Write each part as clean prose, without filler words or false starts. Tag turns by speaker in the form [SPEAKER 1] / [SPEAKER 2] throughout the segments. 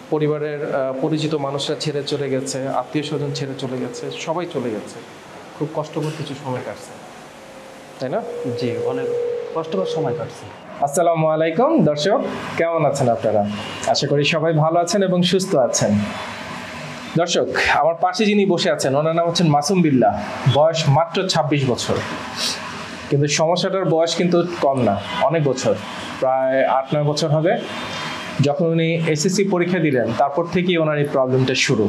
[SPEAKER 1] পরিবারের পরিচিত মানুষরা ছেড়ে চলে গেছে, আত্মীয় স্বজন ছেড়ে চলে গেছে, সবাই চলে গেছে। খুব কষ্টকর কিছু সময় কাটছে, তাই না?
[SPEAKER 2] জি, অনেক কষ্টকর সময় কাটছে।
[SPEAKER 1] আসসালামু আলাইকুম দর্শক, কেমন আছেন আপনারা? আশা করি সবাই ভালো আছেন এবং সুস্থ আছেন। দর্শক, আমার পাশে যিনি বসে আছেন ওনার নাম হচ্ছেন মাসুম বিল্লাহ, বয়স মাত্র 26 বছর। কিন্তু সমস্যাটার বয়স কিন্তু কম না, অনেক বছর, প্রায় 8-9 বছর হবে। যখন উনি এসএসসি পরীক্ষা দিলেন তারপর থেকেই ওনার এই প্রবলেমটা শুরু।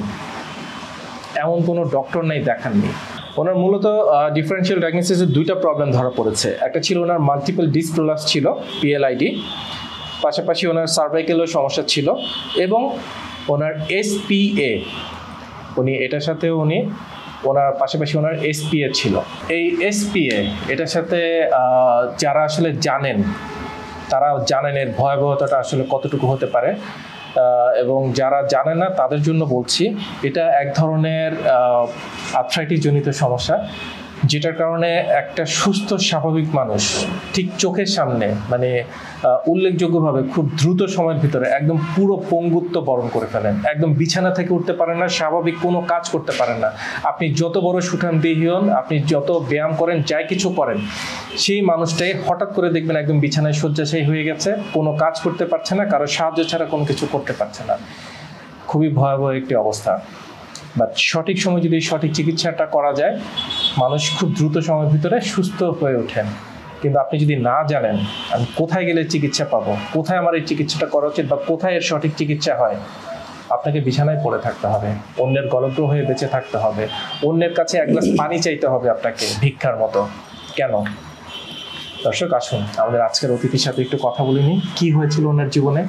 [SPEAKER 1] এমন কোনো ডক্টর নেই দেখাননি। ওনার মূলত ডিফারেন্সিয়াল ডায়াগনোসিসের দুইটা প্রবলেম ধরা পড়েছে। একটা ছিল ওনার মাল্টিপল ডিস্ক প্রোলাপস ছিল, পিএলআইডি, পাশাপাশি ওনার সার্ভাইকেলও সমস্যা ছিল এবং ওনার এসপিএ, উনি এটার সাথেও ওনার পাশাপাশি ওনার এসপিএ ছিল। এই এসপিএ এটার সাথে যারা আসলে জানেন তারা জানেন এর ভয়াবহতাটা আসলে কতটুকু হতে পারে, এবং যারা জানে না তাদের জন্য বলছি, এটা এক ধরনের আর্থ্রাইটিস জনিত সমস্যা, যেটার কারণে একটা সুস্থ স্বাভাবিক মানুষ ঠিক চোখের সামনে মানে উল্লেখযোগ্যভাবে খুব দ্রুত সময়ের ভিতরে একদম পুরো পঙ্গুত্ব বরণ করে ফেলেন। একদম বিছানা থেকে উঠতে পারেন না, স্বাভাবিক কোনো কাজ করতে পারেন না। আপনি যত বড় সুঠাম দেহী হন, আপনি যত ব্যায়াম করেন, যাই কিছু করেন, সেই মানুষটাই হঠাৎ করে দেখবেন একদম বিছানায় শয্যাশায়ী হয়ে গেছে, কোনো কাজ করতে পারছে না, কারো সাহায্য ছাড়া কোনো কিছু করতে পারছে না। খুবই ভয়াবহ একটি অবস্থা। বাট সঠিক সময় যদি সঠিক চিকিৎসাটা করা যায়, মানুষ খুব দ্রুত সময়ের ভিতরে সুস্থ হয়ে ওঠেন। কিন্তু আপনি যদি না জানেন আমি কোথায় গেলে চিকিৎসা পাবো, কোথায় আমার এই চিকিৎসাটা করা উচিত বা কোথায় এর সঠিক চিকিৎসা হয়, আপনাকে বিছানায় পড়ে থাকতে হবে, অন্যের গলগ্র হয়ে বেঁচে থাকতে হবে, অন্যের কাছে এক গ্লাস পানি চাইতে হবে আপনাকে ভিক্ষার মতো। কেন? দর্শক, আসুন আমাদের আজকের অতিথির সাথে একটু কথা বলে নিই। কি হয়েছিল ওনার জীবনে,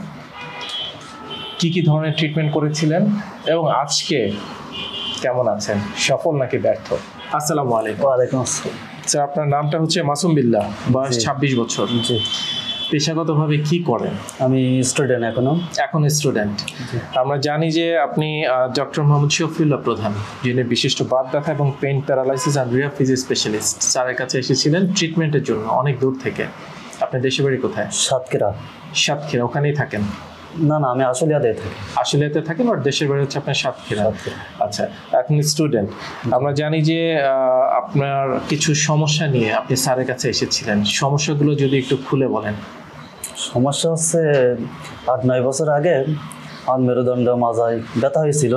[SPEAKER 1] কি ধরনের ট্রিটমেন্ট করেছিলেন এবং আজকে কেমন আছেন, সফল নাকি ব্যর্থ? আসসালামু আলাইকুম।
[SPEAKER 2] ওয়ালাইকুম আসসালাম।
[SPEAKER 1] স্যার, আপনার নামটা হচ্ছে মাসুম বিল্লাহ, বয়স 26 বছর।
[SPEAKER 2] জি।
[SPEAKER 1] পেশাগতভাবে কি করেন?
[SPEAKER 2] আমি স্টুডেন্ট এখন
[SPEAKER 1] স্টুডেন্ট। আমরা জানি যে আপনি ডক্টর মোহাম্মদ শফিউল্লাহ প্রধান, যিনি বিশিষ্ট বাত ব্যথা এবং pain paralysis and rehab physio specialist, স্যারের কাছে এসেছিলেন ট্রিটমেন্টের জন্য অনেক দূর থেকে। আপনার দেশের বাড়ি কোথায়?
[SPEAKER 2] সাতক্ষীরা।
[SPEAKER 1] সাতক্ষীরা, ওখানেই থাকেন?
[SPEAKER 2] না, আমি আশুলিয়াতে থাকি।
[SPEAKER 1] আশুলিয়াতে থাকেন, আর দেশের বাড়ি হচ্ছে আপনার সাতক্ষীরা। আচ্ছা, এখন স্টুডেন্ট। আমরা জানি যে আপনার কিছু সমস্যা নিয়ে আপনি স্যারের কাছে এসেছিলেন, সমস্যাগুলো যদি একটু খুলে বলেন।
[SPEAKER 2] সমস্যা হচ্ছে 8-9 বছর আগে আমার মেরুদণ্ড মাজায় ব্যথা হয়েছিল,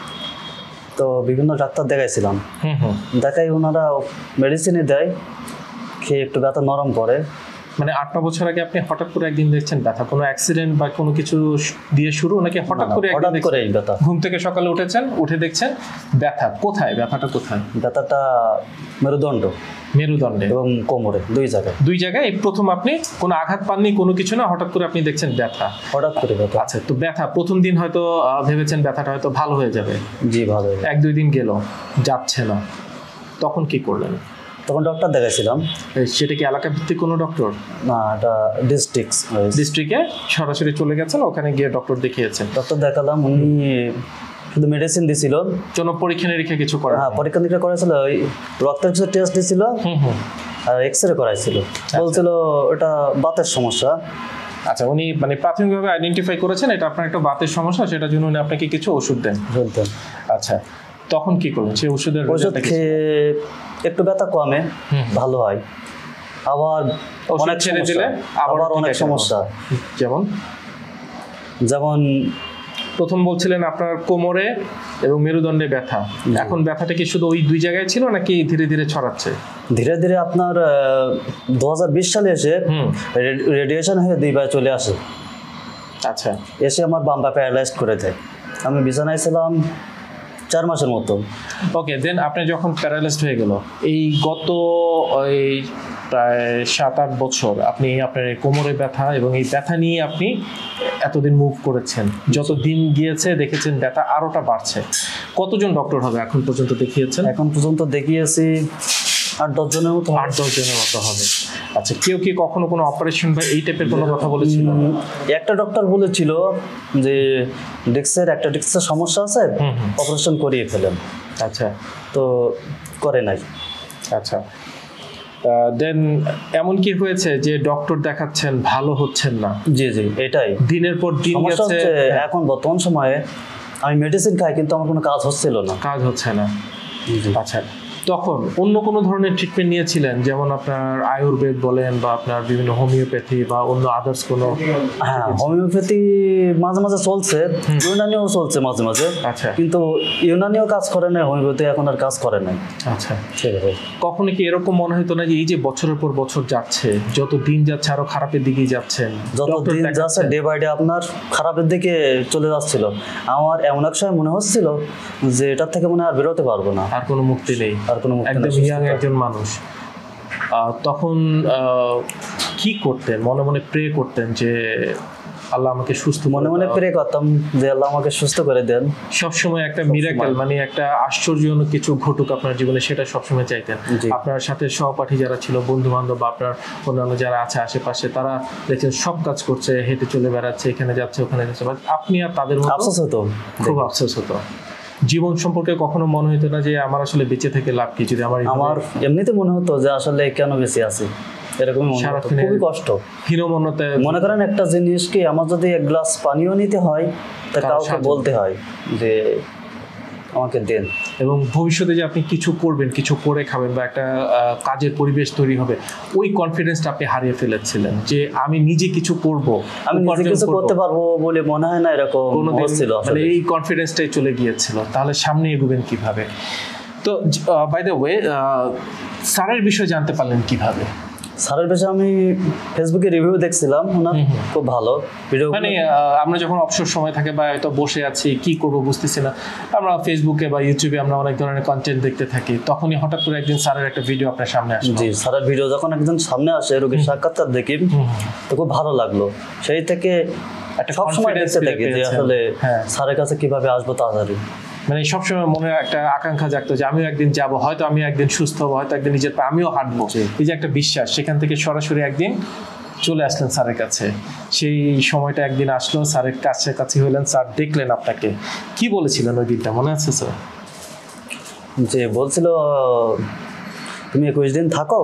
[SPEAKER 2] তো বিভিন্ন ডাক্তার দেখাইছিলাম। দেখাই ওনারা মেডিসিনই দেয়, খেয়ে একটু ব্যথা নরম করে।
[SPEAKER 1] মানে 8-9 বছর আগে আপনি হঠাৎ করে একদিন দেখছেন ব্যথা, কোনো অ্যাক্সিডেন্ট বা কোনো কিছু দিয়ে শুরু নাকি হঠাৎ করে ব্যথা? ঘুম থেকে সকালে উঠেছেন, উঠে দেখছেন ব্যথা। কোথায় ব্যথাটা? কোথায়
[SPEAKER 2] ব্যথাটা? মেরুদণ্ডে এবং কোমরে, দুই জায়গায়। এই প্রথম আপনি কোনো আঘাত পাননি, কোনো কিছু না, হঠাৎ করে আপনি দেখছেন ব্যথা, হঠাৎ করে ব্যথা। আচ্ছা, তো ব্যথা প্রথম দিন হয়তো ভেবেছেন ব্যথাটা হয়তো ভালো হয়ে যাবে। জি, ভালো। 1-2 দিন গেল, যাচ্ছে না, তখন কি করলেন? তখন ডক্টর দেখাইছিলাম।
[SPEAKER 1] সেটা কি এলাকা ভিত্তিক কোনো ডক্টর?
[SPEAKER 2] না, এটা ডিস্ট্রিক্টে
[SPEAKER 1] সরাসরি চলে গেছেন, ওখানে গিয়ে ডক্টর দেখিয়েছেন?
[SPEAKER 2] ডক্টর দেখালাম, উনি শুধু মেডিসিন দিছিল,
[SPEAKER 1] কোনো পরীক্ষা নিরীক্ষা কিছু করে?
[SPEAKER 2] হ্যাঁ, পরীক্ষা নিরীক্ষা করেছিল, ওই রক্তের কিছু টেস্ট দিছিল আর এক্সরে করাইছিল। বলছিল এটা বাতের সমস্যা।
[SPEAKER 1] আচ্ছা, উনি মানে প্রাথমিকভাবে আইডেন্টিফাই করেছেন এটা আপনার একটা বাতের সমস্যা, সেটার জন্য উনি আপনাকে কিছু ওষুধ দেন। আচ্ছা, তখন কি করলেন? সেই ওষুধ
[SPEAKER 2] খেয়ে একটু ব্যথা কমে, ভালো হয়, আবার অনেক ছেড়ে দিলে আবার অনেক সমস্যা। যেমন
[SPEAKER 1] প্রথম বলছিলেন আপনার কোমরে এবং মেরুদণ্ডে ব্যথা, এখন ব্যথাটা কি শুধু ওই 2 জায়গায় ছিল নাকি ধীরে ধীরে ছড়াচ্ছে?
[SPEAKER 2] ধীরে ধীরে আপনার 2020 সালে এসে রেডিয়েশন হয়ে 2 পায়ে চলে আসে।
[SPEAKER 1] আচ্ছা,
[SPEAKER 2] এসে আমার বাম পা প্যারালাইজড করে দেয়। আমি বিছানায় ছিলাম 4 মাসের মতো।
[SPEAKER 1] ওকে, দেন আপনি যখন প্যারালাইজড হয়ে গেল, এই গত প্রায় 7-8 বছর আপনি আপনার কোমরে ব্যথা এবং এই ব্যথা নিয়ে আপনি এতদিন মুভ করেছেন, যত দিন গিয়েছে দেখেছেন ব্যথা আরোটা বাড়ছে। কতজন ডক্টর হবে এখন পর্যন্ত দেখিয়েছেন?
[SPEAKER 2] এখন পর্যন্ত দেখিয়েছি 8-10 জনের মতো।
[SPEAKER 1] 8-10 জনের মতো হবে। আচ্ছা, কেউ কি কখনো কোনো অপারেশন বা এই টাইপের কোনো কথা বলেছিল?
[SPEAKER 2] একটা ডক্টর বলেছিল যে ডিস্কের সমস্যা আছে, অপারেশন করিয়ে ফেলেন।
[SPEAKER 1] আচ্ছা,
[SPEAKER 2] তো করে নাই।
[SPEAKER 1] আচ্ছা, দেন এমন কি হয়েছে যে ডক্টর দেখাচ্ছেন ভালো হচ্ছেন না?
[SPEAKER 3] জি জি, এটাই
[SPEAKER 1] দিনের পর দিন গেছে।
[SPEAKER 3] এখন বর্তমান সময়ে আমি মেডিসিন খাই কিন্তু আমার কোনো কাজ হচ্ছিল না।
[SPEAKER 1] কাজ হচ্ছে না। আচ্ছা, তখন অন্য কোনো ধরনের ট্রিটমেন্ট নিয়েছিলেন, যেমন আপনার আয়ুর্বেদ বলেন বা আপনার বিভিন্ন হোমিওপ্যাথি বা অন্য আদার্স কোনো?
[SPEAKER 3] হ্যাঁ, হোমিওপ্যাথি মাঝে মাঝে চলছে, ইউনানিও চলছে মাঝে মাঝে।
[SPEAKER 1] আচ্ছা,
[SPEAKER 3] কিন্তু ইউনানিও কাজ করে না, হোমিওপ্যাথি এখন আর কাজ করে না।
[SPEAKER 1] আচ্ছা, কখনো কি এরকম মনে হতো না যে এই যে বছরের পর বছর যাচ্ছে, যত দিন যাচ্ছে আরো খারাপের দিকেই যাচ্ছেন,
[SPEAKER 3] যত দিন যাচ্ছে ডে বাই ডে আপনার খারাপের দিকে চলে যাচ্ছিল? আমার এমন এক সময় মনে হচ্ছিল যে এটার থেকে মনে আর বেরোতে পারবো না,
[SPEAKER 1] আর কোনো মুক্তি নেই, একদম ইয়াং একজন মানুষ। তখন কি করতেন? মনে মনে প্রে করতেন যে আল্লাহ আমাকে সুস্থ?
[SPEAKER 3] মনে মনে প্রে করতাম যে আল্লাহ আমাকে সুস্থ করে দেন।
[SPEAKER 1] সবসময় একটা মিরাকেল, মানে একটা আশ্চর্যজনক কিছু ঘটুক আপনার জীবনে, সেটা সবসময় চাইতেন। আপনার সাথে সহপাঠী যারা ছিল, বন্ধু বান্ধব বা আপনার অন্যান্য যারা আছে আশেপাশে, তারা দেখছেন সব কাজ করছে, হেঁটে চলে বেড়াচ্ছে, এখানে যাচ্ছে ওখানে যাচ্ছে, আপনি আর তাদের মতো?
[SPEAKER 3] আফসোস হতো, খুব আফসোস
[SPEAKER 1] হতো। জীবন সম্পর্কে কখনো মনে হতো না যে আমার আসলে বেঁচে থেকে লাভ কি? যদি আমার
[SPEAKER 3] এমনিতে মনে হতো যে আসলে কেন বেঁচে আছি, এরকম খুবই কষ্ট, হীনমন্যতা। মনে করেন একটা জিনিস কি, আমার যদি এক গ্লাস পানিও নিতে হয় তা কাউকে বলতে হয় যে আমাকে দেন,
[SPEAKER 1] এবং ভবিষ্যতে যে আপনি কিছু করবেন, কিছু করে খাবেন বা একটা কাজের পরিবেশ তৈরি হবে, ওই কনফিডেন্সটা আপনি হারিয়ে ফেলেছিলেন যে আমি নিজে কিছু করব,
[SPEAKER 3] আমি নিজে কিছু করতে পারবো বলে মনে হয় না, এরকম হচ্ছিল।
[SPEAKER 1] মানে এই কনফিডেন্সটাই চলে গিয়েছিল। তাহলে সামনে এগোবেন কিভাবে? তো বাই দ্য ওয়ে, স্যারের বিষয়ে জানতে পারলেন কিভাবে?
[SPEAKER 3] স্যারের বিষয়ে আমি ফেসবুকে রিভিউ দেখছিলাম, ওনার খুব ভালো ভিডিও।
[SPEAKER 1] মানে আমরা যখন অবসর সময় থাকে বা হয়তো বসে আছি, কি করব বুঝতেছি না, আমরা ফেসবুকে বা ইউটিউবে আমরা অনেক ধরনের কন্টেন্ট দেখতে থাকি, তখনই হঠাৎ করে একদিন স্যারের একটা ভিডিও আপনার সামনে আসে।
[SPEAKER 3] জি, স্যারের ভিডিও যখন একদিন সামনে আসে, রোগীর সাক্ষাৎকার দেখি, তো খুব ভালো লাগলো। সেই থেকে একটা সবসময় দেখতে থাকি যে আসলে স্যারের কাছে কিভাবে আসবো তাড়াতাড়ি।
[SPEAKER 1] মানে সবসময় মনে একটা আকাঙ্ক্ষা জাগতো যে আমিও একদিন যাব, হয়তো আমি একদিন সুস্থ হবো, হয়তো একদিন নিজের পায়ে আমিও হাঁটবো। এই যে একটা বিশ্বাস, সেখান থেকে সরাসরি একদিন চলে আসলেন স্যারের কাছে। সেই সময়টা একদিন আসলো, স্যারের কাছাকাছি হলেন, স্যার দেখলেন আপনাকে। কি বলেছিলেন ওই দিনটা, মনে আছে স্যার?
[SPEAKER 3] যে বলছিল তুমি 21 দিন থাকো,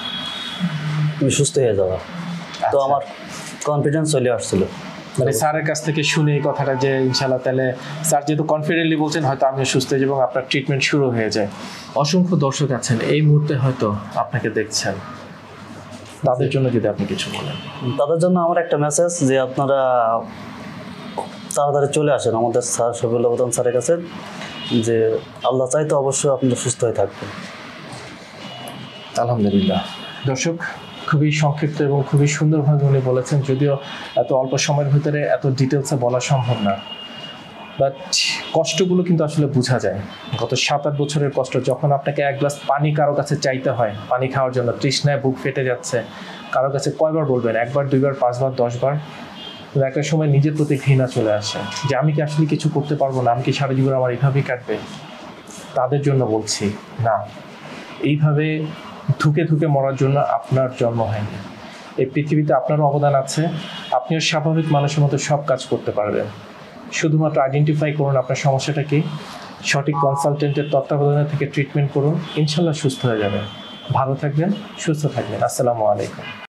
[SPEAKER 3] তুমি সুস্থ হয়ে যাবে। তো আমার কনফিডেন্স চলে আসছিল,
[SPEAKER 1] মানে স্যারের কাছ থেকে শুনে এই কথাটা যে ইনশাআল্লাহ তাহলে স্যার যেহেতু কনফিডেন্টলি বলছেন, হয়তো আমিও সুস্থ হয়ে যাব এবং আপনার ট্রিটমেন্ট শুরু হয়ে যায়। অসংখ্য দর্শক আছেন এই মুহূর্তে হয়তো আপনাকে দেখছেন, তাদের জন্য যদি আপনি কিছু বলেন।
[SPEAKER 3] তাদের জন্য আমার একটা মেসেজ যে আপনারা তাড়াতাড়ি চলে আসেন আমাদের স্যার শফিউল্লাহ প্রধান স্যারের কাছে, যে আল্লাহ চাই তো অবশ্যই আপনারা সুস্থ হয়ে থাকবেন।
[SPEAKER 1] আলহামদুলিল্লাহ। দর্শক, খুবই সংক্ষিপ্ত এবং খুবই সুন্দরভাবে উনি বলেছেন, যদিও এত অল্প সময়ের ভিতরে এত ডিটেলসে বলা সম্ভব না, বাট কষ্টগুলো কিন্তু আসলে বোঝা যায়। গত 7-8 বছরের কষ্ট, যখন আপনাকে এক গ্লাস পানি কারো কাছে চাইতে হয় পানি খাওয়ার জন্য, তৃষ্ণায় বুক ফেটে যাচ্ছে, কারো কাছে কয়বার বলবেন? 1বার, 2বার, 5বার, 10বার? একটা সময় নিজের প্রতি ঘৃণা চলে আসে যে আমি কি আসলে কিছু করতে পারবো না, আমি কি সারা জীবন আমার এইভাবেই কাটবে? তাদের জন্য বলছি, না, এইভাবে ধুকে ধুকে মরার জন্য আপনার জন্ম হয়নি। এই পৃথিবীতে আপনারও অবদান আছে, আপনিও স্বাভাবিক মানুষের মতো সব কাজ করতে পারবেন। শুধুমাত্র আইডেন্টিফাই করুন আপনার সমস্যাটা কি, সঠিক কনসালটেন্টের তত্ত্বাবধানে থেকে ট্রিটমেন্ট করুন, ইনশাল্লাহ সুস্থ হয়ে যাবেন। ভালো থাকবেন, সুস্থ থাকবেন। আসসালামু আলাইকুম।